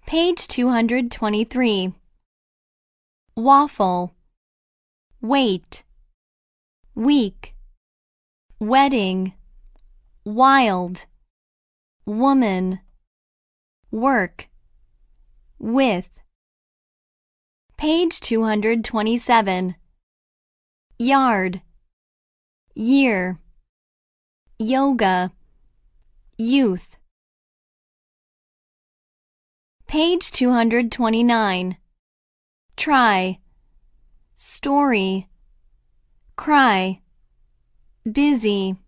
Page 223. Waffle, wait, week, wedding, wild, woman, work, with. Page 227. Yard, year, yoga, youth. Page 229. Try, story, cry, busy.